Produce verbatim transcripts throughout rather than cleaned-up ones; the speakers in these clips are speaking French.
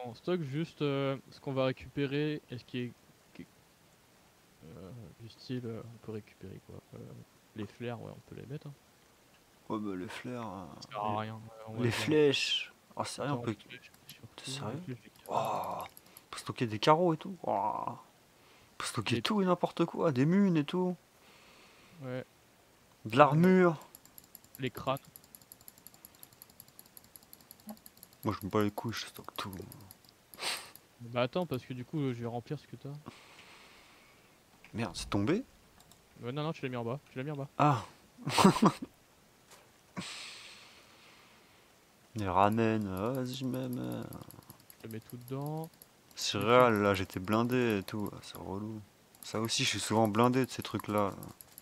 en stock, juste euh, ce qu'on va récupérer et ce qui est, qui est, euh, du style, euh, on peut récupérer quoi. Euh, les flares, ouais, on peut les mettre. Hein. Ouais, bah les flares. euh, Ça sert Les, à rien, ouais, on va les se dire. flèches. Oh, sérieux, on Attends, peut. les flèches, T'es surtout, les sérieux? flèches, j'ai carré. Oh, on peut stocker des carreaux et tout. Oh, on peut stocker Les tout et n'importe quoi, des munes et tout. ouais, De euh, l'armure. les crânes. Moi je me bats les couilles, je stocke tout. Bah attends, parce que du coup, je vais remplir ce que t'as. Merde, c'est tombé? Euh, non, non, tu l'as mis en bas. Tu l'as mis en bas. Ah, les ramen, ah, vas-y même. Je le mets tout dedans. C'est Les fibres. réel, là j'étais blindé et tout, c'est relou. Ça aussi, je suis souvent blindé de ces trucs-là.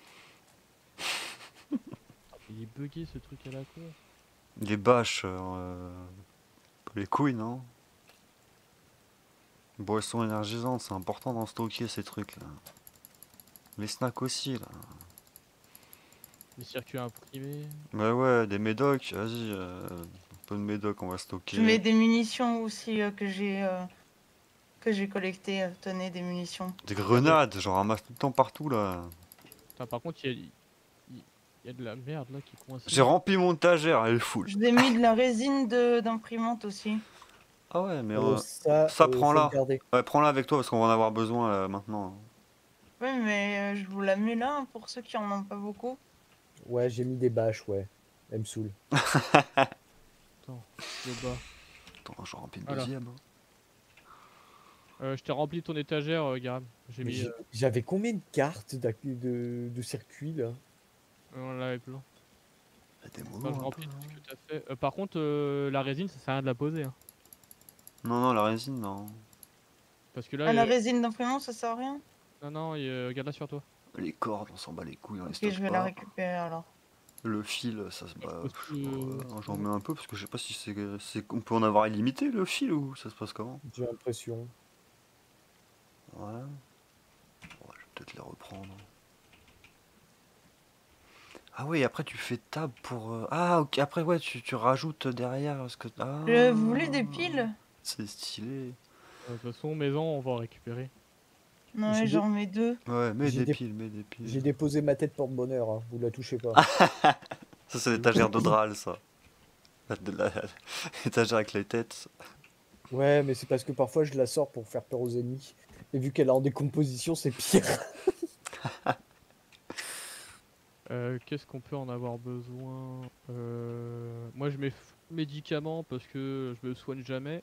Il est bugué ce truc à la con. Les bâches, euh, les couilles, non? Boissons énergisantes, c'est important d'en stocker ces trucs-là. Les snacks aussi, là. Les circuits imprimés. Bah ouais, des médocs, vas-y, euh, un peu de médoc, on va Je mets stocker. des munitions aussi euh, que j'ai euh, que j'ai collectées. Euh, tenez, des munitions. Des grenades, j'en ramasse tout le temps partout, là. Putain, par contre, il y a, il y a de la merde là qui est coincée. J'ai rempli mon étagère, elle est full. Je vous ai mis de la résine de- d'imprimante aussi. Ah ouais, mais Euh, euh, ça, ça, euh, faut le prends-la. garder. Ouais, prends-la avec toi parce qu'on va en avoir besoin là, maintenant. Oui, mais euh, je vous la mets là hein, pour ceux qui en ont pas beaucoup. Ouais, j'ai mis des bâches, ouais. Elle me saoule. Attends, le bas. Attends, j'en remplis une Voilà. deuxième. Euh, je t'ai rempli ton étagère, euh, Garam. J'ai Mais mis. j'ai- Euh, j'avais combien de cartes d'ac- de, de circuits là? on l'avait plein. Des Attends, molos je un peu, remplis tout ce hein. que t'as fait. Euh, par contre, euh, la résine, ça sert à rien de la poser. Hein. Non, non, la résine, non. Parce que là, Ah, la euh, résine d'imprimante, ça sert à rien? non, non, euh, regarde là sur toi. Les cordes, on s'en bat les couilles, on les Ok, stocke je vais la pas. récupérer alors. Le fil, ça se Moi, je bat. pose Je tout, sais pas, euh, ouais, j'en mets un peu parce que je sais pas si c'est. c'est- On peut en avoir illimité le fil ou ça se passe comment? J'ai l'impression. Ouais. Bon, je vais peut-être les reprendre. Ah oui, après tu fais table pour. euh, Ah ok, après ouais, tu, tu rajoutes derrière ce que. Ah, Euh, vous voulez des piles? c'est stylé. Euh, De toute façon, maison, on va en récupérer. Non, J'ai ouais, dé- j'en mets deux. Ouais, mets J'ai des dé- piles, mets des piles. J'ai déposé ma tête porte-bonheur, hein. Vous la touchez pas. Ça, c'est l'étagère de Dral, ça. La- de la- L'étagère avec les têtes. Ouais, mais c'est parce que parfois je la sors pour faire peur aux ennemis. Et vu qu'elle est en décomposition, c'est pire. Euh, Qu'est-ce qu'on peut en avoir besoin? euh... Moi, je mets f- médicaments parce que je me soigne jamais.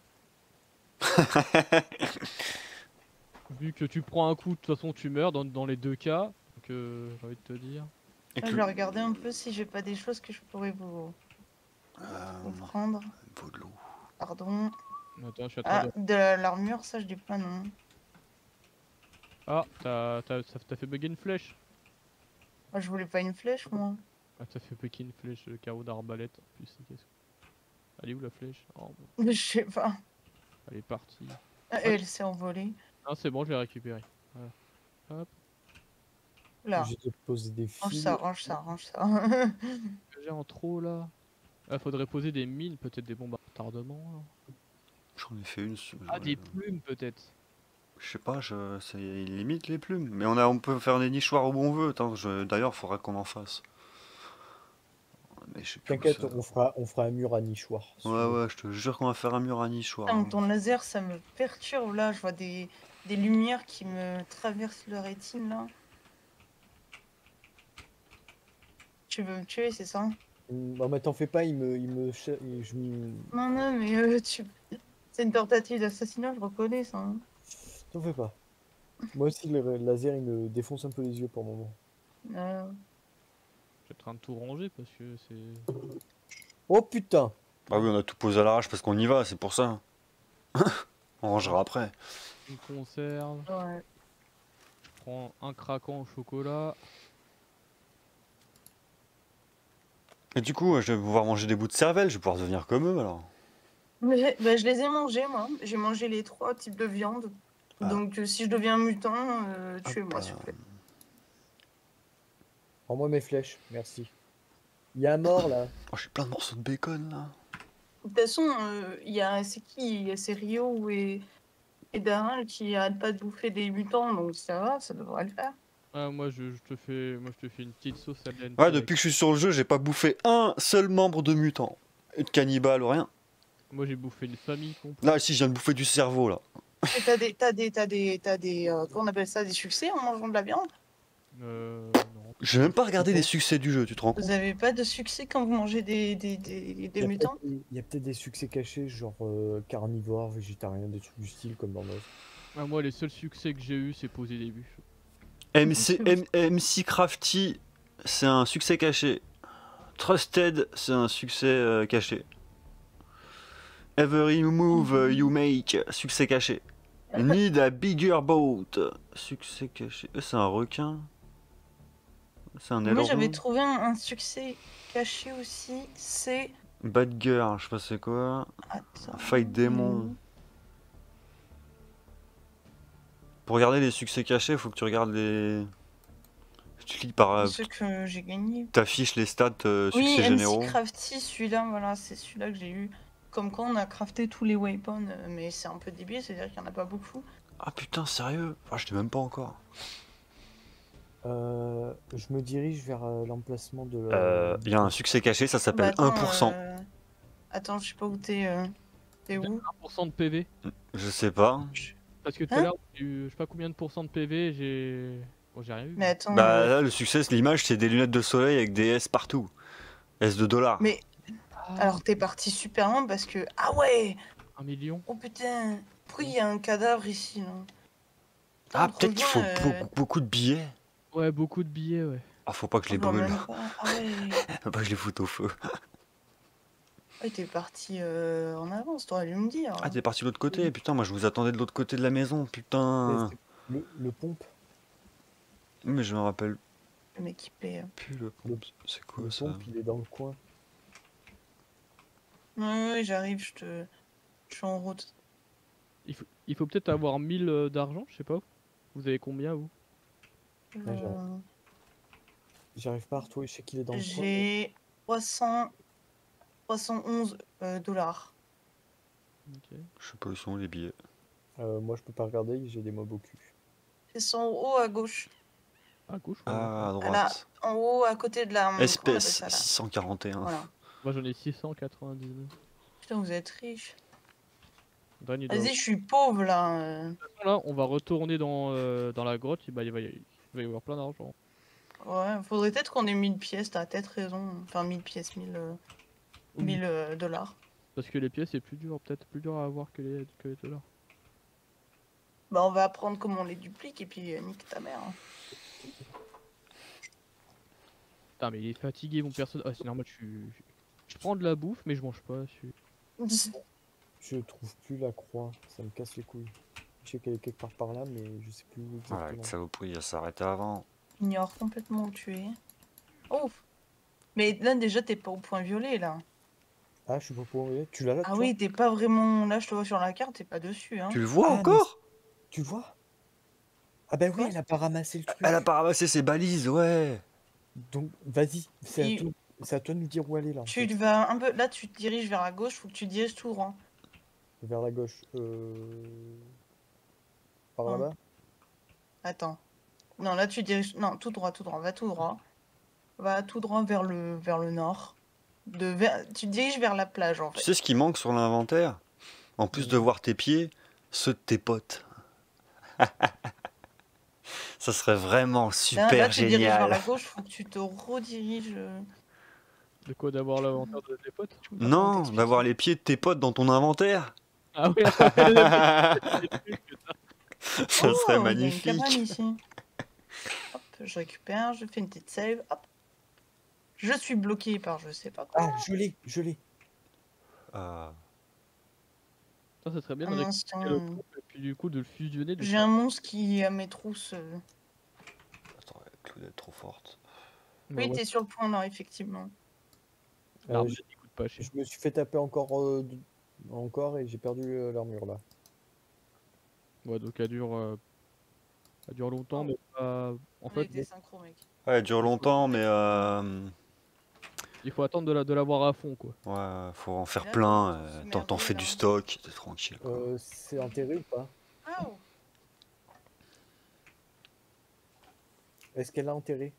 Vu que tu prends un coup, de toute façon, tu meurs dans, dans les deux cas. Donc, euh, j'ai envie de te dire. Et Là, que je le- vais regarder un peu si j'ai pas des choses que je pourrais vous, Euh, vous prendre. il me faut de l'eau. Pardon. Attends, je suis en train Ah, de. de l'armure, ça je dis pas non. Ah, t'as t'as- ça- t'as fait bugger une flèche. Moi, je voulais pas une flèche, moi. Ah, t'as fait bugger une flèche, le carreau d'arbalète. En plus, c'est qu'est-ce que- Elle est où la flèche? Oh, bon, Je sais pas. elle est partie. Ah, elle s'est envolée. Ah, c'est bon, je l'ai récupéré. Voilà. Hop. Là. J'ai déposé des Range fils. ça, range ça, range ça. J'ai en trop là. Ah, faudrait poser des mines, peut-être des bombes à retardement. là. J'en ai fait une. sur- Ah, ouais. des plumes peut-être. Je sais pas, je... c'est limite les plumes. Mais on, a... on peut faire des nichoirs où on veut. Attends, je... D'ailleurs, il faudra qu'on en fasse. Mais je sais plus où T'inquiète, ça- on fera, on fera un mur à nichoir. si tu Ouais, veux. ouais, je te jure qu'on va faire un mur à nichoir. Putain, hein. ton laser, ça me perturbe là. Je vois des, des lumières qui me traversent le rétine là. Tu veux me tuer, c'est ça? Non, mais t'en fais pas, il me. Il me... cha- il- je me- Non, non, mais euh, tu... c'est une tentative d'assassinat, je reconnais ça. hein. T'en fais pas. Moi aussi, le laser, il me défonce un peu les yeux pour le moment. Euh, Je suis en train de tout ranger parce que c'est. Oh putain! Ah oui, on a tout posé à l'arrache parce qu'on y va, c'est pour ça. On rangera après. Une conserve. ouais. Je prends un craquant au chocolat. Et du coup, je vais pouvoir manger des bouts de cervelle, je vais pouvoir devenir comme eux alors. Mais, bah, je les ai mangés, moi. J'ai mangé les trois types de viande. Ah. Donc, euh, si je deviens mutant, euh, Hop, tuez-moi, euh, s'il vous plaît. Rends-moi mes flèches, merci. Il y a un mort là. Oh, j'ai plein de morceaux de bacon là. toute façon, euh, il y a c'est qui? Il y a c'est Rio et, et Daryl qui arrêtent pas de bouffer des mutants, donc ça va, ça devrait le faire. Ah, moi je, je te fais moi je te fais une petite sauce à la Ouais, direct. depuis que je suis sur le jeu, j'ai pas bouffé un seul membre de mutant. Et de cannibale ou rien. Moi j'ai bouffé une famille complète. Là, si, je viens de bouffer du cerveau, là. Et t'as des, t'as des, t'as des, t'as des, euh, comment on appelle ça, des succès en mangeant de la viande? Euh, non. J'ai même pas regardé les succès du jeu, tu te rends compte? Vous avez pas de succès quand vous mangez des, des, des, des Il y a mutants? peut-être des- il y a peut-être des succès cachés, genre euh, carnivore, végétarien, des trucs du style comme dans Lost. Ah, moi les seuls succès que j'ai eu c'est poser des buffs. M C, M- MC Crafty, c'est un succès caché. Trusted, c'est un succès euh, caché. Every move you make, succès caché. Need a bigger boat, succès caché. Euh, C'est un requin. C'est un Moi aileron. j'avais trouvé un, un succès caché aussi, c'est... Bad girl, je sais pas c'est quoi. Attends. Fight démon. Pour regarder les succès cachés, faut que tu regardes les. Tu lis par. euh, Ceux que j'ai gagnés. T'affiches les stats euh, Oui, succès généraux. M C Crafty, celui-là, voilà, c'est celui-là que j'ai eu. Comme quand on a crafté tous les weapons, euh, mais c'est un peu débile, c'est-à-dire qu'il n'y en a pas beaucoup. Ah putain, sérieux? Ah, je l'ai même pas encore. Euh, je me dirige vers euh, l'emplacement de la... Euh, Il y a un succès caché, ça Bah, s'appelle attends, un pour cent. euh, Attends, je sais pas où t'es. euh, T'es où? un pour cent de P V. Je sais pas. Parce que tout à Hein l'heure, j'ai eu je sais pas combien de pourcents de P V, j'ai. Bon, j'ai rien eu. Mais attends. Bah euh, là, le succès, c'est l'image, c'est des lunettes de soleil avec des S partout. S de dollars. Mais Ah, alors t'es parti super loin parce que. Ah ouais! un million. Oh putain! Pourquoi il y a un cadavre ici là? Ah, Putain, peut-être qu'il faut rejoins, euh, beaucoup, beaucoup de billets. Ouais, beaucoup de billets, ouais. Ah, faut pas que je les je vois brûle. même pas. Ah ouais! Faut pas que je les foute au feu. Ouais, t'es parti euh, en avance, t'aurais dû me dire. Ah, t'es parti de l'autre côté. Putain, moi je vous attendais de l'autre côté de la maison. Putain. Le, le pompe, Mais je me rappelle Le mec qui paie. plus le pompe. C'est quoi le ça? pompe, il est dans le coin. Ouais, ouais, j'arrive, je te. Je suis en route. Il faut, il faut peut-être avoir mille euh, d'argent, je sais pas. Vous avez combien, vous? Ouais, j'arrive. Euh, J'arrive pas à retrouver, je sais qu'il est dans le coin. J'ai trois cents... trois cent onze euh, dollars. Ok. Je sais pas où sont les billets. Euh, moi, je peux pas regarder, j'ai des mobs au cul. Ils sont en haut à gauche. À gauche, ouais. Ah, à Ah, là, droite. en haut à côté de la. comment on appelle Espèce ça, là six cent quarante et un. Voilà. Moi j'en ai six cent quatre-vingt-dix-neuf. Putain, vous êtes riche. Dernier doigt. Vas-y, je suis pauvre là. euh. Là, on va retourner dans, euh, dans la grotte, et bah, il, va y, il va y avoir plein d'argent. Ouais, faudrait peut-être qu'on ait mille pièces, t'as peut-être raison. Enfin, mille pièces, mille, euh, Oui. mille euh, dollars. Parce que les pièces, c'est plus dur, peut-être plus dur à avoir que les, que les dollars. Bah, on va apprendre comment on les duplique et puis euh, nique ta mère. hein. Putain, mais il est fatigué, mon perso. Ah, c'est normal, je suis. Je prends de la bouffe, mais je mange pas. Je suis... Je trouve plus la croix, ça me casse les couilles. Je sais qu'elle est quelque part par là, mais je sais plus où Voilà, exactement. ça vous prie, il s'arrêter avant. Ignore complètement où tu es. Oh! Mais là, déjà, t'es pas au point violet là. Ah, je suis pas pour tu l'as là, Ah toi oui, t'es pas vraiment. Là, je te vois sur la carte, t'es pas dessus. Hein. Tu le vois Ah, mais encore? Tu le vois? Ah ben oui, Quoi elle a pas ramassé le truc. Elle a pas ramassé ses balises, ouais. Donc, vas-y, c'est à, Il- toi- c'est à toi de nous dire où elle est là. en Tu fait. vas un peu. Là, tu te diriges vers la gauche, faut que tu te diriges tout droit. Vers la gauche. Euh... Par Ouais. là-bas? Attends. Non, là, tu diriges. Non, tout droit, tout droit. Va tout droit. Va tout droit vers le, vers le nord. De vers... Tu te diriges vers la plage en Tu fait. sais ce qui manque sur l'inventaire? En plus de voir tes pieds, ceux de tes potes. Ça serait vraiment Là, super là, tu te diriges vers la génial. gauche, faut que tu te rediriges. euh, De quoi d'avoir l'avantage de tes potes? je sais pas comment Non, t'expliquer. d'avoir les pieds de tes potes dans ton inventaire. Ah oui, Ça Oh, serait il y a une magnifique. cabane ici. Hop, je récupère, je fais une petite save. Hop. Je suis bloqué par je sais pas quoi. Ah, je l'ai, je l'ai. Ah. ça, ça serait bien de Un récupérer instant. le pompe et puis du coup de le fusionner. De J'ai un monstre qui a mes trousses. euh. Attends, Claude est trop forte. Bah Oui, ouais, t'es sur le point là, effectivement. Euh, l'armure, je, il coûte pas cher. je me suis fait taper encore, euh, d- encore et j'ai perdu euh, l'armure là. Ouais, donc elle dure, euh, elle dure longtemps, mais pas. En On a fait, été synchro, mec. Ouais, elle dure longtemps, mais euh, il Il faut attendre de la- de l'avoir à fond, quoi. Ouais, faut en faire Là, plein. faut euh, se T'en t'en merder, fais là. du stock, t'es tranquille. quoi. Euh, c'est enterré ou pas? Ah oh. Est-ce qu'elle a enterré?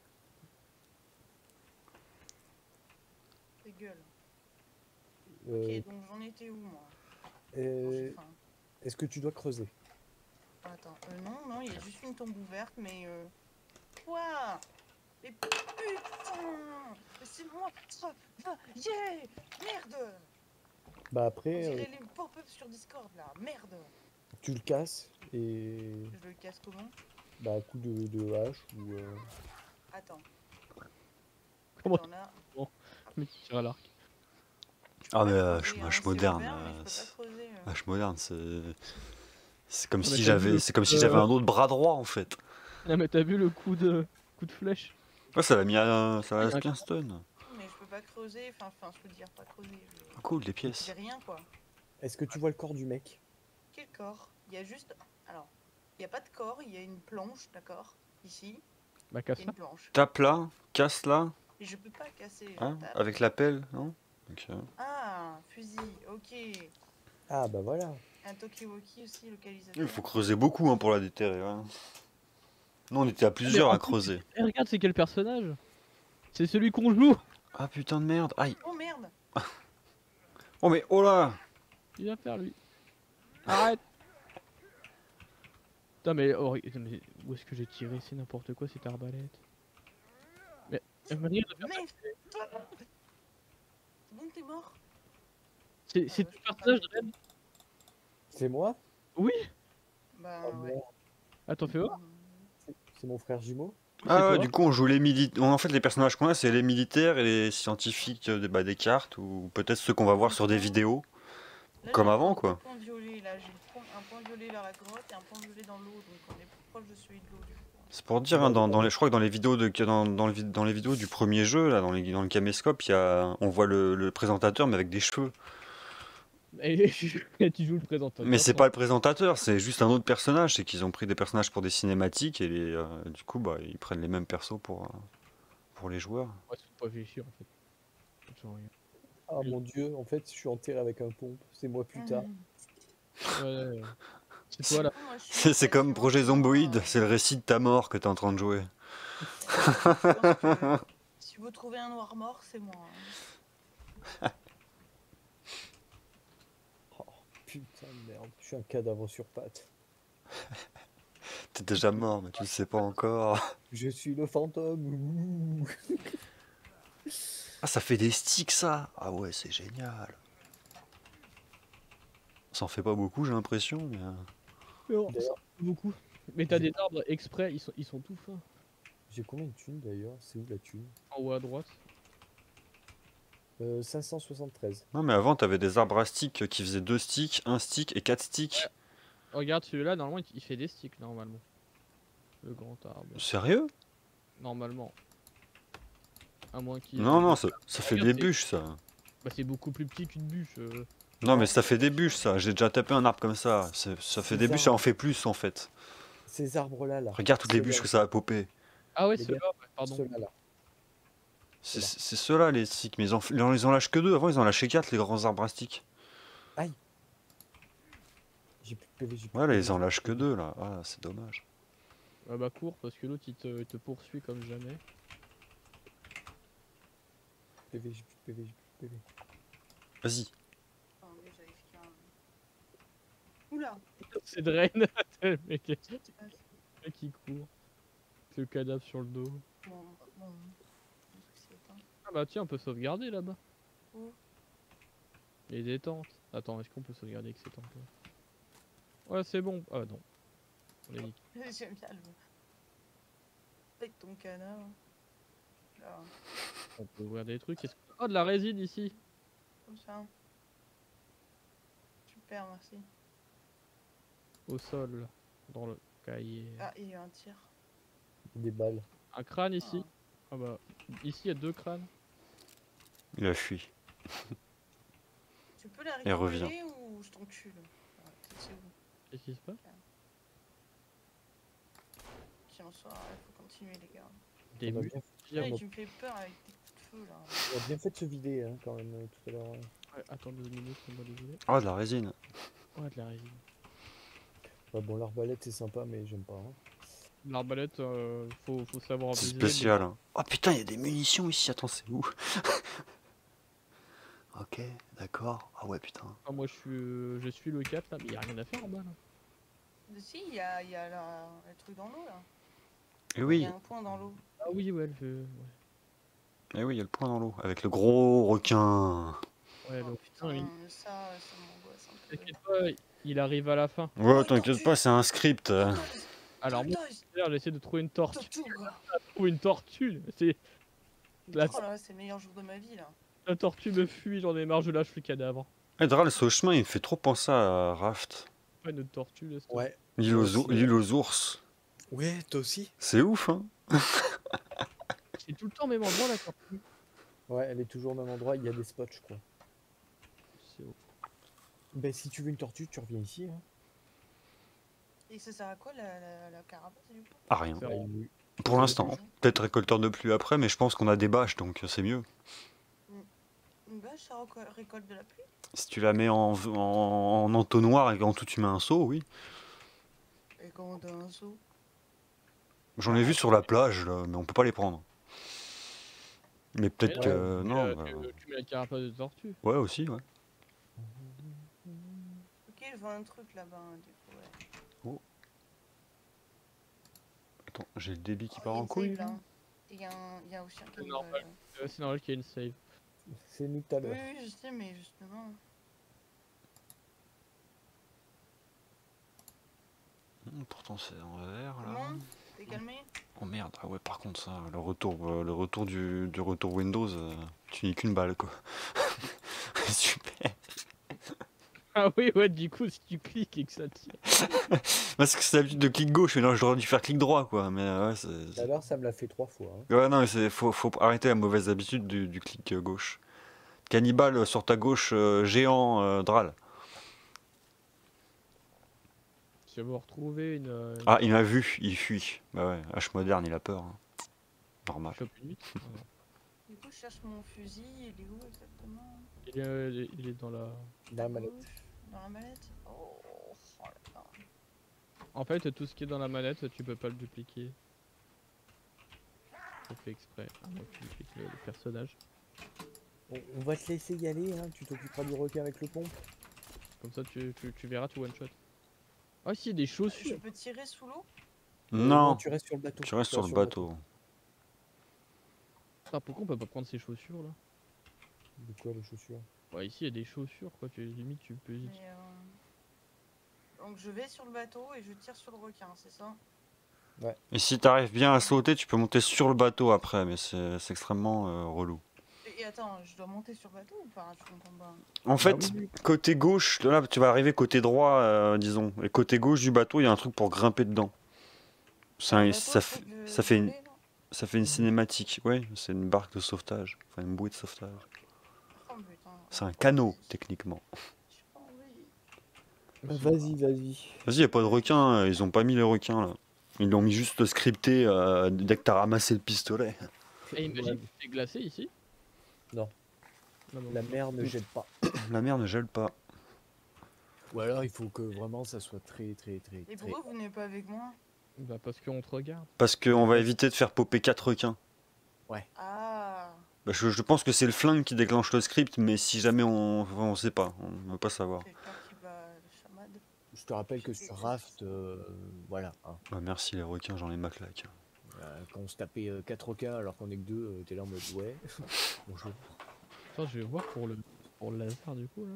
Ta gueule. Euh, Ok, donc j'en étais où, moi? euh, Bon, j'ai faim. Est-ce que tu dois creuser? Attends, euh, non, non, il y a juste une tombe ouverte, mais euh... Quoi? Mais putain! Mais c'est moi! Ça va! Yeah! Merde! Bah On après, euh, dirait les pop-up sur Discord, là. Merde! tu le casses et Je le casse comment? bah à coup de, de hache ou euh, Attends. Comment Attends, là... tu mais tu tires à l'arc. je peux Ah pas mais euh, creuser, je hein, hache c'est moderne. ouvert, mais je euh, peux pas c'est- creuser, euh. Hache moderne, c'est. C'est comme Ah, mais si t'as vu j'avais. le C'est comme coup si de- j'avais un autre bras droit en fait. Ah, mais t'as vu le coup de coup de flèche? Ouais, ça l'a mis à. Ça Il y l'a a un- bien stun. Mais je peux pas creuser, enfin, enfin, je peux dire pas creuser. je- Ah, cool, des pièces. J'ai rien, quoi. est-ce que tu vois le corps du mec? Quel corps? Il y a juste... Alors, il y a pas de corps, il y a une planche, d'accord? Ici, Bah il casse y a là. une planche. Tape là, casse là, Et je peux pas casser. je hein, tape. avec la pelle, non Ok. Ah, fusil, ok. Ah bah voilà. Un Tokiwoki aussi, localisateur. Il faut creuser beaucoup hein, pour la déterrer. hein. Nous on était à plusieurs en à plus, creuser. Eh, regarde, c'est quel personnage? C'est celui qu'on joue. Ah putain de merde. Aïe. Oh merde! Oh mais oh là. Il vient faire lui. Arrête. Putain mais, oh, mais où est-ce que j'ai tiré? C'est n'importe quoi cette arbalète. Mais elle m'a dit de faire ça. Mais toi C'est bon, t'es mort? C'est c'est Ah, ton je peux pas personnage le- de Red? C'est moi? Oui. Bah Oh, ouais. merde. Attends, fais voir. C'est- C'est mon frère jumeau? C'est Ah ouais, toi du coup on joue les militaires. En fait les personnages qu'on a c'est les militaires et les scientifiques euh, des, bah, des cartes ou peut-être ceux qu'on va voir sur des vidéos. Là, Comme j'ai avant, un quoi. point violet, là, j'ai le point- un point violet dans la grotte et un point violet dans l'eau, donc on est plus proche de celui de l'eau du coup. C'est pour dire, hein, dans, dans les, je crois que dans les vidéos de, que dans, dans, le, vid- dans les vidéos du premier jeu, là, dans, les, dans le caméscope, il y a, on voit le, le présentateur mais avec des cheveux. Et tu joues le présentateur. Mais c'est pas le présentateur, c'est juste un autre personnage. C'est qu'ils ont pris des personnages pour des cinématiques et les, euh, du coup, bah, ils prennent les mêmes persos pour, euh, pour les joueurs. Ouais, c'est pas réfléchir en fait. Genre, rien. Ah mon dieu, en fait je suis enterré avec un pompe. C'est moi plus tard. Mmh. Ouais, ouais. C'est toi là. Moi, je suis C'est c'est comme impatient. Projet Zomboid, Euh, c'est le récit de ta mort que t'es en train de jouer. je pense que si vous trouvez un noir mort, c'est moi. hein. Oh, putain de merde, je suis un cadavre sur pattes. T'es déjà mort, mais tu le sais pas encore. Je suis le fantôme. Ouh. Ah, ça fait des sticks, ça. Ah ouais, c'est génial. Ça en fait pas beaucoup, j'ai l'impression, mais... euh, Non, D'ailleurs, beaucoup. Mais t'as j'ai- des arbres exprès, ils sont, ils sont tout fins. j'ai combien de thunes d'ailleurs? C'est où la thune? En haut à droite. euh, cinq cent soixante-treize. Non, mais avant, t'avais des arbres à sticks qui faisaient deux sticks, un stick et quatre sticks. Regarde celui-là, normalement il il fait des sticks normalement. Le grand arbre. Sérieux? Normalement. À moins qu'il. Non, non, ça, ça fait Regarde, des c'est- bûches, ça. Bah c'est beaucoup plus petit qu'une bûche. euh. Non, mais ça fait des bûches, ça. J'ai déjà tapé un arbre comme ça. C'est- Ça fait C'est des ça. bûches, ça en fait plus, en fait. Ces arbres-là, là. Regarde toutes les Ceux-là, bûches que ça a popé. Ah ouais, Les ceux-là, ouais, pardon. Ceux-là, là. C'est Voilà. c'est ceux-là, les sticks. Mais ils en, ils en- ils en lâchent que deux. Avant, ils en lâchaient quatre, les grands arbres à sticks. J'ai plus de P V, j'ai plus Ouais, de là, P V, ils en j'ai lâchent plus que de deux, là. Ah, c'est dommage. Ah bah cours parce que l'autre il te, il te poursuit comme jamais. P V, j'ai plus de P V, j'ai plus de P V. Vas-y. Attends, mais j'avais fait un- Oula! C'est Drain. le mec qui- Qu'est-ce qui se passe? le mec qui court. C'est le cadavre sur le dos. Bon, bon. Le truc s'est éteint. Ah bah tiens, on peut sauvegarder là-bas. Où? Les détentes. Attends, est-ce qu'on peut sauvegarder avec ces tentes là? Ouais, c'est bon. Ah non. On est niqué. J'aime bien le. Avec ton canard. Là, On peut ouvrir des trucs. Qu'est-ce que- Oh, de la résine ici. comme ça. Super, merci. Au sol. Dans le cahier. Ah, il y a un tir. Des balles. Un crâne ici. Ah bah. Ici, il y a deux crânes. Il a fui. Tu peux la Et revient. récupérer ou je t'encule? Ah, c'est où? Qu'est-ce qui se passe? Qui en soit, il faut continuer les gars. Des On a mu- bien Dire, Ouais, bon, tu me fais peur avec tes coups de feu là. Il a bien fait de se vider hein, quand même euh, tout à l'heure. ouais. Ouais, attends deux minutes, on va désolé. Ah, de la résine. Ouais, de la résine. Ouais, bon, l'arbalète c'est sympa, mais j'aime pas. hein. L'arbalète, euh, faut, faut savoir C'est viser. spécial. hein. Oh putain, il y a des munitions ici. Attends, c'est où? Ok, d'accord. Ah ouais, putain. Ah, moi, je suis, euh, je suis le cap là, mais il y a rien à faire en bas là. Mais si, il y a, il y a la- le truc dans l'eau là. Et Il oui, y a un point dans l'eau. Ah oui, ouais, le, et oui, il y a le point dans l'eau. Avec le gros requin. ouais, Oh le putain, il... ça, ça m'angoisse un peu. T'inquiète pas, il arrive à la fin. Ouais, Oh, t'inquiète tortue. pas, c'est un script. euh. Tortoise, Alors moi, tortoise, d'ailleurs, j'essaie de trouver une tortue. tortue, quoi. Trouver une tortue, c'est la, Oh là là, c'est le meilleur jour de ma vie là. la tortue me fuit, j'en ai marre, je lâche le cadavre. Eh, Dral, ce chemin, il me fait trop penser à Raft. Pas une autre tortue, laisse tomber. Ouais. L'île Moi aux, ours- aussi, l'île aux ours. Ouais, toi aussi. C'est ouf, hein. C'est tout le temps au même endroit la tortue. Ouais, elle est toujours au même endroit. Il y a des spots, je crois. C'est ouf. Ben, si tu veux une tortue, tu reviens ici. Hein. Et ça sert à quoi la, la, la carapace du coup? Ah, rien. C'est Ouais, rien. une- Pour l'instant. Peut-être récolteur de pluie après, mais je pense qu'on a des bâches, donc c'est mieux. Une bâche, ça reco- récolte de la pluie? Si tu la mets en, en, en entonnoir et qu'en tout tu mets un seau, oui. Et quand on a un seau? J'en ai vu sur la plage, là, mais on peut pas les prendre. Mais peut-être Mais que... non, non, euh, bah, tu, tu mets la carapace de tortue. ouais, aussi, ouais. Ok, je vois un truc là-bas, hein, du coup, ouais. Attends, j'ai le débit qui Oh, part il y a en une couille. save, là. là. Il y, a un- il y a aussi un C'est cannibale. normal. Euh, c'est normal qu'il y ait une save. C'est nous tout à Oui, l'heure. oui, je sais, mais justement. Hum, Pourtant c'est en vert, là. Comment? T'es calmé? Oh merde, ah ouais, par contre ça, le retour, euh, le retour du, du retour Windows, euh, tu n'es qu'une balle, quoi. Super. Ah oui, ouais, du coup, si tu cliques et que ça tire. Parce que c'est l'habitude de clic gauche, mais non, j'aurais dû faire clic droit, quoi. Mais euh, ouais, c'est... Tout c'est- à l'heure, ça me l'a fait trois fois. hein. Ouais, non, mais c'est, faut, faut arrêter la mauvaise habitude du, du clic euh, gauche. Cannibale euh, sur ta gauche, euh, géant, euh, Dral. Si je veux retrouver une. euh, une Ah, il m'a vu, il fuit. Bah ouais, H moderne, il a peur. hein. Normal. chope une huit. Ah non. Du coup, je cherche mon fusil. Il est où exactement? Il est, euh, il est dans la. Dans la À mallette. gauche, dans la mallette? Oh, oh là là. En fait, tout ce qui est dans la manette, tu peux pas le dupliquer. C'est fait exprès. À moins que tu dupliques le, le personnage. On, on va te laisser y aller. Hein. Tu t'occuperas du requin avec le pompe. Comme ça, tu, tu, tu verras, tu one shot. Ah, si, des Je chaussures. peux tirer sous l'eau? Euh, Non, tu restes sur le bateau. tu restes sur le bateau. Ah, pourquoi on peut pas prendre ces chaussures là? De quoi les chaussures? Ouais, ici, il y a des chaussures, quoi. Tu, limite, tu peux. Mais, euh, donc je vais sur le bateau et je tire sur le requin, c'est ça? Et si t'arrives bien à sauter, tu peux monter sur le bateau après, mais c'est, c'est extrêmement euh, relou. Et, et attends, je dois monter sur le bateau ou pas? Je comprends pas. En fait, oui, oui. côté gauche, là tu vas arriver côté droit, euh, disons. Et côté gauche du bateau, il y a un truc pour grimper dedans. C'est un- Le bateau, ça, le fait- truc de- ça fait une, voler, là? ça fait une cinématique. Ouais, c'est une barque de sauvetage. Enfin, une bouée de sauvetage. Oh putain. C'est un canot, techniquement. J'ai pas envie. Vas-y, vas-y. Vas-y, y a pas de requin. euh, Ils ont pas mis les requins là. Ils l'ont mis juste scripté euh, dès que t'as ramassé le pistolet. Et imagine que c'est glacé ici. Non. Non, non. La mer ne gèle pas. La mer ne gèle pas. Ou alors il faut que vraiment ça soit très très très Et très. pourquoi vous n'êtes pas avec moi? Bah, parce qu'on te regarde. Parce qu'on va éviter de faire popper quatre requins. Ah. Bah, je, je pense que c'est le flingue qui déclenche le script, mais si jamais on, on sait pas, on ne veut pas savoir. J'ai peur qu'il va le chamade. Je te rappelle que sur Raft, euh, voilà. hein. Bah, merci les requins, j'en ai ma claque. Euh, quand on se tapait quatre requins alors qu'on est que deux, euh, t'es là en mode ouais. Bonjour. Attends, je vais voir pour le, pour le laser du coup là.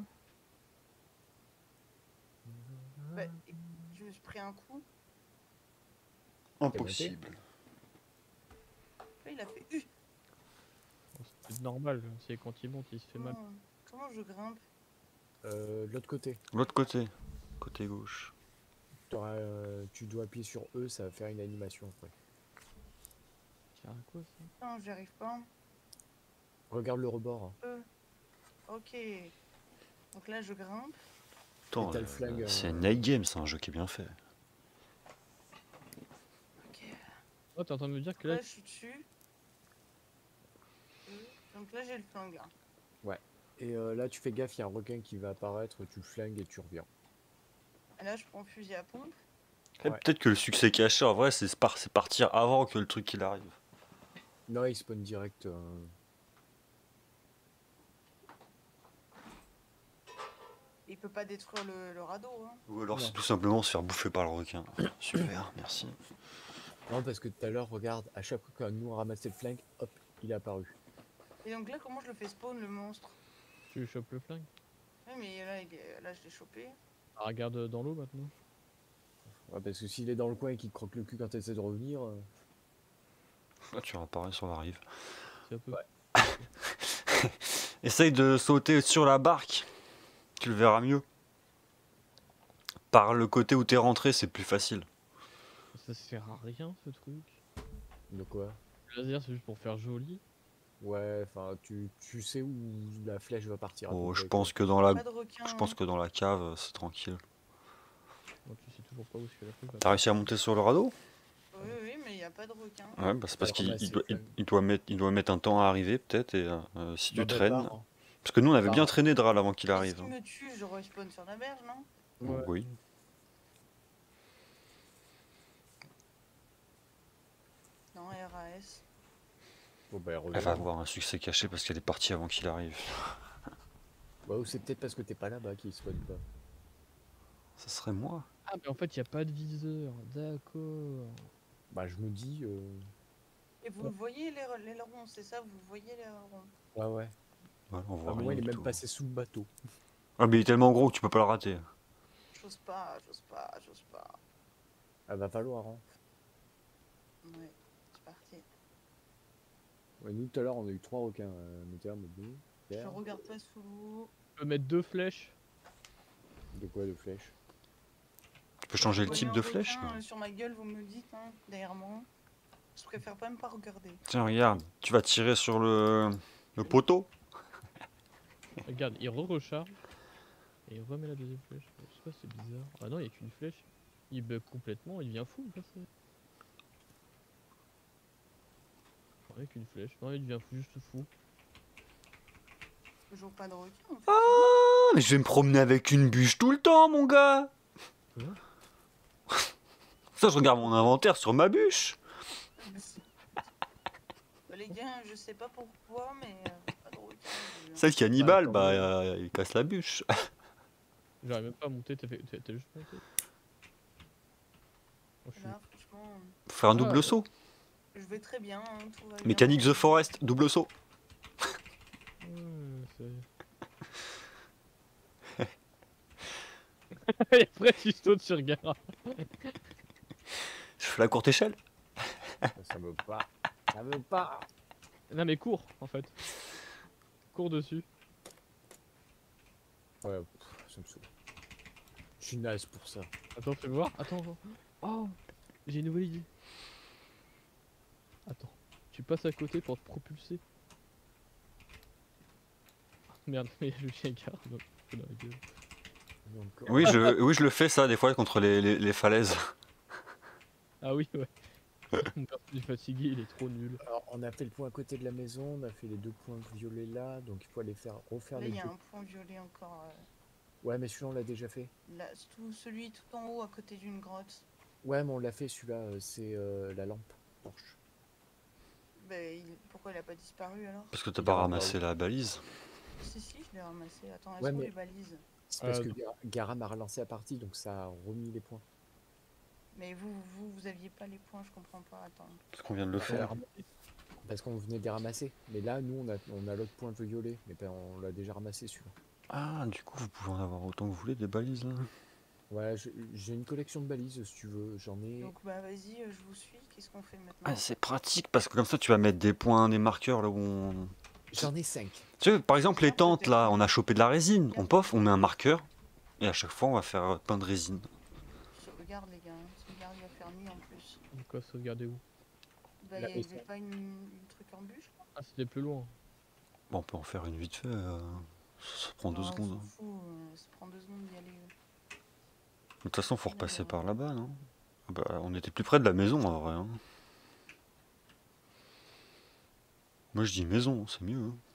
Bah, et- je me suis pris un coup. Impossible. Là, il a fait. Uh, C'est normal, c'est quand il monte, il se fait mal. comment, comment je grimpe? Euh, de l'autre côté, L'autre côté, côté gauche. t'auras, euh, tu dois appuyer sur E, ça va faire une animation après. C'est à quoi ça? Non, j'y arrive pas. Regarde le rebord. hein. Euh. Ok. Donc là, je grimpe. Attends, Et t'as le euh, flingue, c'est euh, Night Game, c'est un jeu qui est bien fait. Ok. Oh, t'es en train de me dire que là, Là, je suis dessus. Donc là, j'ai le flingue. Hein. Et euh, là, tu fais gaffe, il y a un requin qui va apparaître, tu le flingues et tu reviens. Et là, je prends le fusil à pompe. Eh, Ouais. peut-être que le succès caché, en vrai, c'est par- c'est partir avant que le truc il arrive. Non, il spawn direct. euh, Il peut pas détruire le, le radeau. Hein. Ou alors Non. c'est tout simplement se faire bouffer par le requin. Super, merci. Non, parce que tout à l'heure, regarde, à chaque fois que nous on ramassait le flingue, hop, il est apparu. Et donc là, comment je le fais spawn, le monstre? Tu chopes le flingue. Ouais, mais là, il est- là je l'ai chopé. Ah, regarde dans l'eau maintenant. Ouais, parce que s'il est dans le coin et qu'il te croque le cul quand tu essaies de revenir. euh, Là, tu réapparais sur la rive. C'est un peu. Ouais. Essaye de sauter sur la barque. Tu le verras mieux. Par le côté où t'es rentré, c'est plus facile. Ça sert à rien ce truc. De quoi? Le laser c'est juste pour faire joli. Ouais, enfin, tu, tu sais où la flèche va partir. à peu Oh, je près, pense quoi. que dans la, Pas de requin. je pense que dans la cave, c'est tranquille. Bon, tu sais toujours pas où est-ce que la flèche va. T'as réussi à monter sur le radeau? Oui, oui, mais il n'y a pas de requin. Ouais, bah c'est parce Alors, qu'il bah, il c'est doit, il, flingue. il doit mettre, il doit mettre un temps à arriver peut-être et euh, si tu Bah, bah, traînes. pars, hein. Parce que nous on avait Pars. bien traîné Dral avant qu'il Et arrive. s'il hein. me tue, je respawn sur la berge, non? Ouais. Oui. Non, R A S. Bon, bah, Elle reviens. va avoir un succès caché parce qu'elle est partie avant qu'il arrive. Bah, ou c'est peut-être parce que t'es pas là-bas qu'il spawn pas. Ça serait moi. Ah, mais en fait, il a pas de viseur. D'accord. Bah, je me dis. euh, Et vous le voyez, l'air- l'aileron, c'est ça? Vous le voyez, l'aileron? Ouais, ouais. Ouais, on voit Ah, rien moi, il est du même tout. passé sous le bateau. Ah mais il est tellement gros que tu peux pas le rater. J'ose pas, j'ose pas, j'ose pas. Ah, va falloir, hein. Ouais, c'est parti. Ouais, nous, tout à l'heure, on a eu trois requins. Euh, mais t'es là, mais deux. Je Terre. regarde pas sous l'eau. Tu peux mettre deux flèches. De quoi, de flèches? Tu peux changer le Voyez type un de requin, flèche? euh, sur ma gueule, vous me le dites, hein, derrière moi. Je préfère pas même pas regarder. Tiens, regarde, tu vas tirer sur le, le poteau. Regarde, il re-recharge. Et il remet la deuxième flèche. Je sais pas, c'est bizarre. Ah non, il y a qu'une flèche. Il bug complètement, il devient fou, le personnage. Avec une flèche. Non, il devient fou, juste fou. Toujours pas de requin, en fait. Ah, mais je vais me promener avec une bûche tout le temps, mon gars. Quoi? Ça, je regarde mon inventaire sur ma bûche. Bah, les gars, je sais pas pourquoi, mais euh, pas de requin. j'ai vu. Celle cannibale, Ah, bah, attends, euh, il casse la bûche. J'arrive même pas à monter, t'as fait... t'as t'as juste monté. Oh, je suis... Là, franchement, Faut faire un double Ah, saut. je vais très bien. hein, tout va bien. Mécanique The Forest, double saut. Ouais, c'est... Et après, tu sautes sur Gara. Je fais la courte échelle. Ça veut pas. Ça veut pas. Non, mais cours, en fait. Cours dessus. Ouais, pff, ça me saoule. Je suis naze pour ça. Attends, fais voir. Attends, attends. Oh, j'ai une nouvelle idée. Attends, tu passes à côté pour te propulser. Merde, mais le chien Gara, non, c'est dans la gueule. Donc, Oui, je, oui, je le fais ça des fois contre les, les, les falaises. Ah oui, ouais. Mon personnage est fatigué, il est trop nul. alors, on a fait le point à côté de la maison, on a fait les deux points violets là, donc il faut aller faire refaire Là, les il y a deux. un point violet encore. euh, Ouais, mais celui-là on l'a déjà fait. là, tout, celui tout en haut à côté d'une grotte. Ouais, mais on l'a fait celui-là, euh, c'est euh, la lampe torche. Bah, il- pourquoi il a pas disparu alors? Parce que t'as Il pas a ramassé la balise. Si, si, je l'ai ramassé. Attends, elles Ouais, sont où mais- les balises? C'est parce Euh, que Gar- Garam a relancé la partie, donc ça a remis les points. Mais vous, vous, vous aviez pas les points, je comprends pas. Attends. Parce qu'on vient de le On l'a faire. ramassé. Parce qu'on venait de les ramasser. Mais là, nous, on a, on a l'autre point violet, mais ben, on l'a déjà ramassé celui-là. Ah, du coup, vous pouvez en avoir autant que vous voulez des balises là. Ouais, j'ai j'ai une collection de balises si tu veux, j'en ai. Donc, bah, vas-y, euh, je vous suis. Qu'est-ce qu'on fait maintenant? Ah, c'est pratique parce que comme ça, tu vas mettre des points, des marqueurs là où on. J'en ai cinq. Tu sais, par exemple, les tentes là, on a chopé de la résine. On pof, on met un marqueur. Et à chaque fois, on va faire plein de résine. Sauvegarde, les gars. hein. Sauvegarde, il va faire nuit en plus. De quoi sauvegarder où? Bah, Là, il y et avait ça. pas une, une truc en bûche là? Ah, c'était plus loin. Bon, on peut en faire une vite fait. euh, Ça prend deux Non, on secondes. s'en hein. fout, euh, ça prend deux secondes d'y aller. euh. De toute façon, faut repasser Ouais. par là-bas, non? Ah bah, on était plus près de la maison en vrai. hein. Moi je dis maison, c'est mieux. Hein.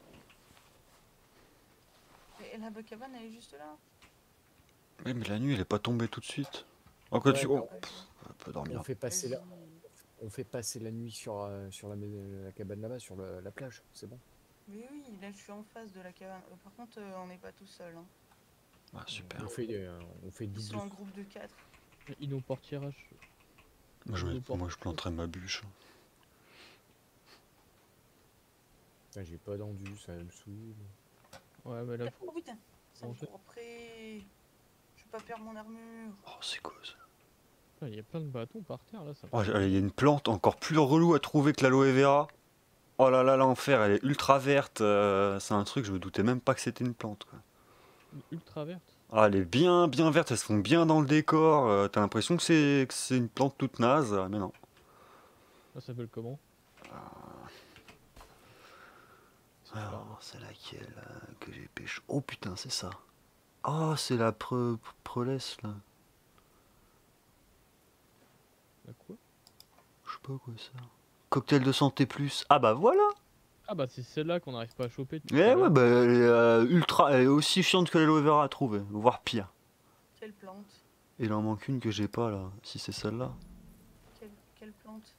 Et la cabane, elle est juste là. Ouais, mais la nuit elle est pas tombée tout de suite. Oh, quand Ouais, tu... mais oh, Vas-y. pff, on peut dormir. On fait passer la, Vas-y. on fait passer la nuit sur, euh, sur la, mais- la cabane là-bas, sur le- la plage, c'est bon. Oui, oui, là je suis en face de la cabane. Euh, par contre, euh, on n'est pas tout seul. Hein. Ah, super. On fait, euh, on fait Ils double. sont en groupe de quatre. Il nous portirage. Moi je, Ils mets- nous portent- moi, je planterai ma bûche. Putain, j'ai pas d'endu, ça me saoule. Ouais, mais là, faut. Oh putain, ça me manger. court après. Je vais pas perdre mon armure. Oh, c'est cause. Il y a plein de bâtons par terre là. Ça... Oh, il y a une plante encore plus relou à trouver que l'aloe vera. Oh là là, l'enfer, elle est ultra verte. euh, c'est un truc, je me doutais même pas que c'était une plante. Quoi. Ultra verte. Ah, elle est bien, bien verte, elles se font bien dans le décor. euh, T'as l'impression que c'est que c'est une plante toute naze, euh, mais non. Ça s'appelle comment? C'est pas Alors, grave. c'est laquelle euh, que j'ai pêché? Oh putain, c'est ça. Oh, c'est la pre prelesse là. La quoi? Je sais pas quoi ça. Cocktail de santé plus. Ah bah voilà. Ah bah c'est celle-là qu'on n'arrive pas à choper. depuis Eh tout à ouais, l'heure. bah elle est euh, ultra, elle est aussi chiante que l'aloe vera à trouver, voire pire. Quelle plante? Et il en manque une que j'ai pas là. Si c'est celle-là. Quelle, quelle plante?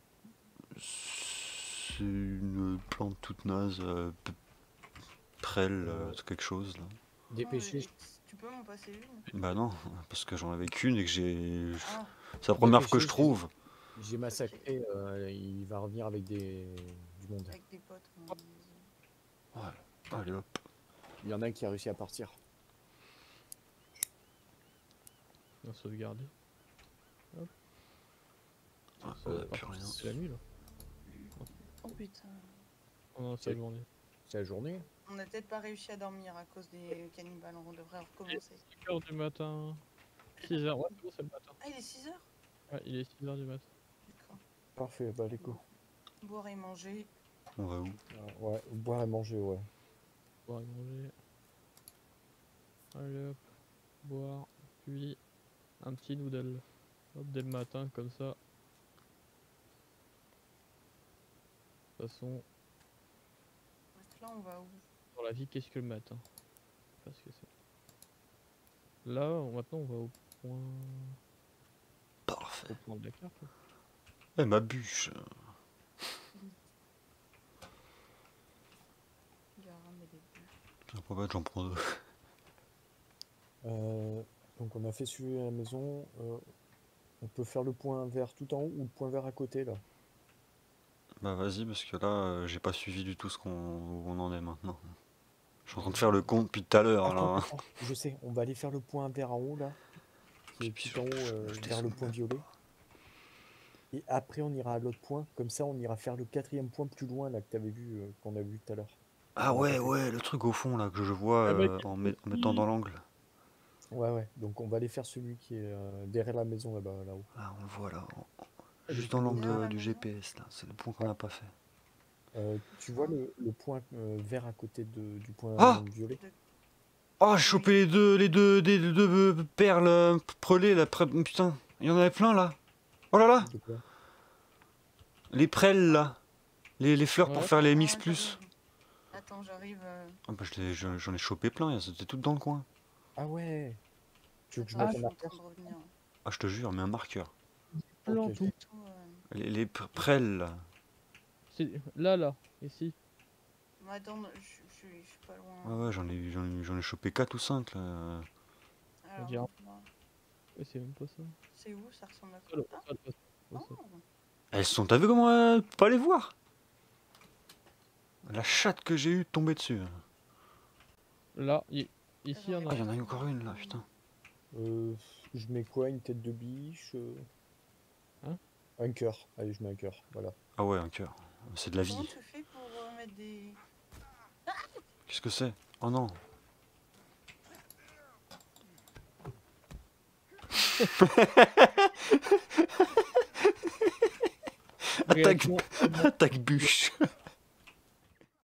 C'est une plante toute naze. Euh, p- prêle, euh, quelque chose là. Dépêchez. Oh, mais tu peux m'en passer une? Bah non, parce que j'en avais qu'une et que j'ai. Ah, C'est la première fois que Dépêchez, je trouve. J'ai massacré, euh, il va revenir avec des... du monde. avec des potes. on- Ouais. Allez hop. Il y en a un qui a réussi à partir. On a sauvegardé. Hop. Ah, Ça on va a plus partir, rien. c'est la nuit là. Oh putain. Pendant sa journée. C'est la journée. On n'a peut-être pas réussi à dormir à cause des cannibales. On devrait recommencer. cinq heures du matin. six heures. Ouais, c'est bon, c'est le matin. Ah, il est six heures? Ouais, il est six heures du matin. D'accord. Parfait, bah les go. Boire et manger. On va où? Euh, ouais, boire et manger, ouais. Boire et manger. Allez hop. Boire. Puis un petit noodle. Hop, dès le matin, comme ça. De toute façon, Donc là, on va où? dans la vie, qu'est-ce que le matin? Parce que c'est. Là, on- maintenant, on va au point. Parfait. Au point de la carte. là. Eh, ma bûche. Garam et des bûches. Tiens, pas bête, j'en prends deux. Euh, donc on a fait celui à la maison. euh, on peut faire le point vert tout en haut ou le point vert à côté là. Bah vas-y, parce que là, euh, j'ai pas suivi du tout ce qu'on où on en est maintenant. Je suis en train de faire le compte depuis tout à l'heure Attends, là. attends, je sais, on va aller faire le point vert en haut là. Qui est Puis tout en haut je- euh, je vers le descends point là. violet. Et après on ira à l'autre point. Comme ça on ira faire le quatrième point plus loin là que t'avais vu, euh, qu'on a vu tout à l'heure. Ah On l'a ouais, pas fait. ouais, le truc au fond là que je vois Ah bah, euh, en, met- en mettant dans l'angle. Ouais ouais. Donc on va aller faire celui qui est euh, derrière la maison là-bas là-haut. Là, on le voit là. en- Ah, Juste du dans coup, l'angle derrière de- la du maison. G P S là. C'est le point qu'on n'a pas fait. Euh, tu vois le, le point euh, vert à côté de, du point Ah violet. Oh, j'ai chopé les deux, les deux, des deux, deux perles euh, prélées là. près- Putain, il y en avait plein là. Oh là là, De quoi? les prêles là. Les, les fleurs pour Ouais. faire les Ah, mix j'arrive. plus. Attends, j'arrive. euh, Ah bah, je l'ai- je- j'en ai chopé plein, elles étaient toutes dans le coin. Ah ouais. Tu veux que je Attends, mette je un suis en marqueur? train de revenir. Ah, je te jure, mais un marqueur. Plan Ok. tout. Tout, euh, Les, les pr- prêles là. C'est là, là, ici. non, attends, je, je, suis- je suis pas loin. Ah ouais, j'en ai, j'en ai, j'en ai chopé quatre ou cinq là. Alors, dirait- moi, Ouais, c'est même pas ça. c'est où? Ça ressemble à Ça, quoi? le- Ah, ça, le- ça, oh, ça. Elles sont, t'as vu comment euh, pas les voir? La chatte que j'ai eue de tomber dessus. Là, i- ici, il y en Ah, a. il y en a eu encore une là, putain. Euh, je mets quoi? Une tête de biche? euh, Hein? Un cœur. Allez, je mets un cœur. Voilà. Ah ouais, un cœur. C'est de la comment vie. tu fais pour euh, mettre des... Qu'est-ce que c'est? Oh non. Attaque, Réaction, attaque bûche.